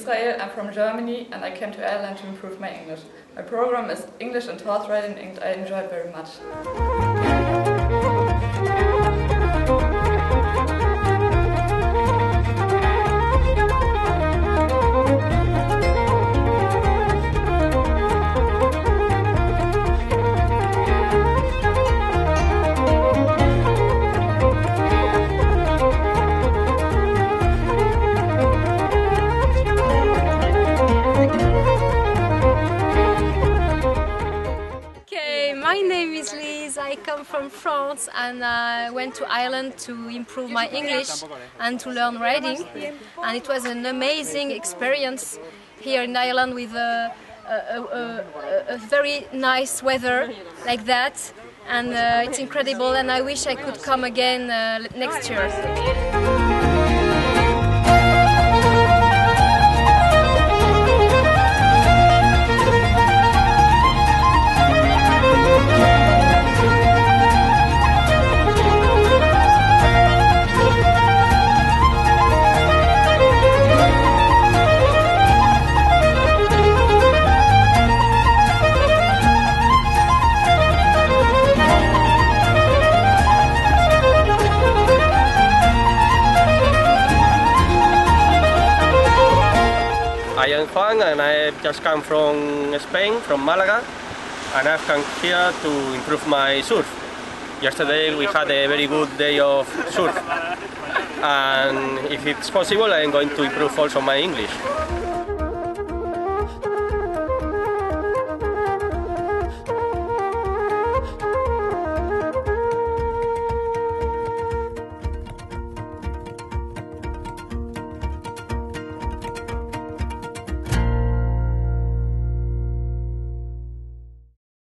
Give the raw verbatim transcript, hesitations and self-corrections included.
Israel, I'm from Germany, and I came to Ireland to improve my English. My program is English and horse riding, and I enjoy it very much. My name is Liz, I come from France and I went to Ireland to improve my English and to learn riding, and it was an amazing experience here in Ireland with a, a, a, a, a very nice weather like that, and uh, it's incredible, and I wish I could come again uh, next year. I am Juan and I just come from Spain, from Malaga, and I've come here to improve my surf. Yesterday we had a very good day of surf, and if it's possible I am going to improve also my English.